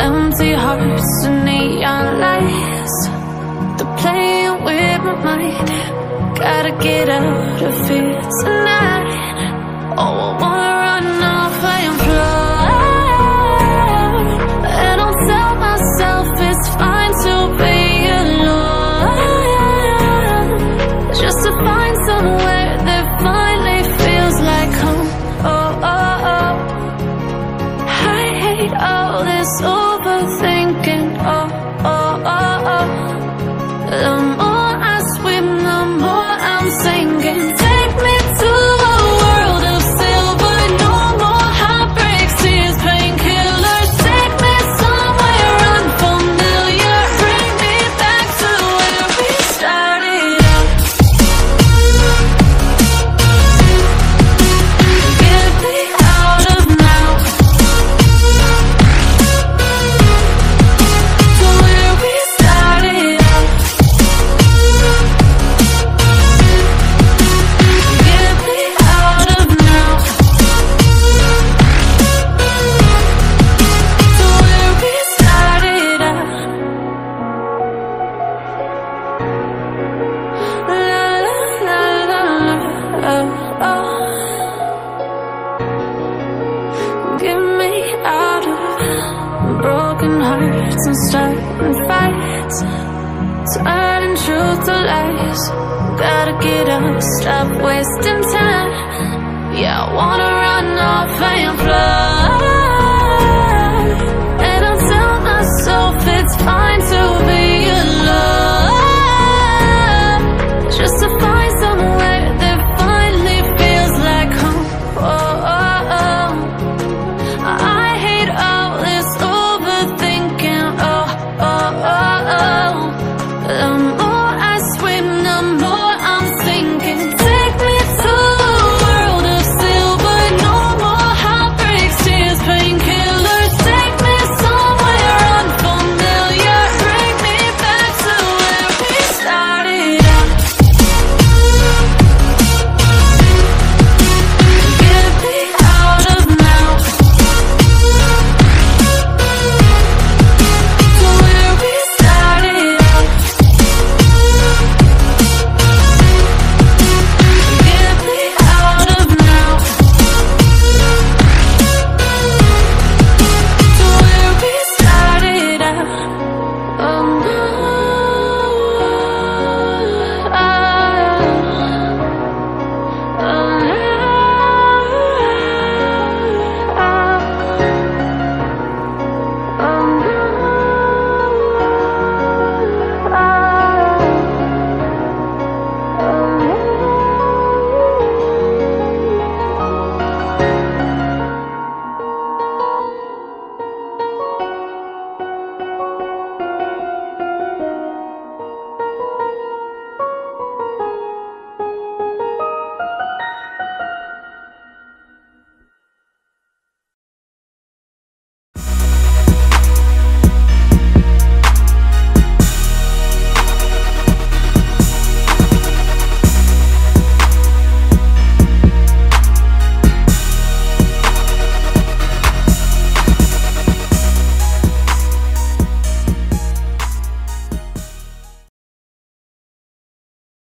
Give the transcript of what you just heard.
Empty hearts and neon lights, they're playing with my mind. Gotta get out of here tonight. Oh, I wanna run off and fly, and I'll tell myself it's fine to be alone, just to find somewhere that finally feels like home. Oh, oh, oh. I hate all this overthinking. Oh, oh, oh, oh. The more I swim, the more I'm sinking. Take me to a world of silver. No more heartbreaks, tears, painkillers. Take me somewhere unfamiliar. Bring me back to where we started out. Get me out of now, to where we started out. Get me out of now, to where we started out. La la la la la, oh, oh. Get me out of broken hearts and starting fights, turning truth to lies. Gotta get up, stop wasting time. Yeah, I wanna run off and fly.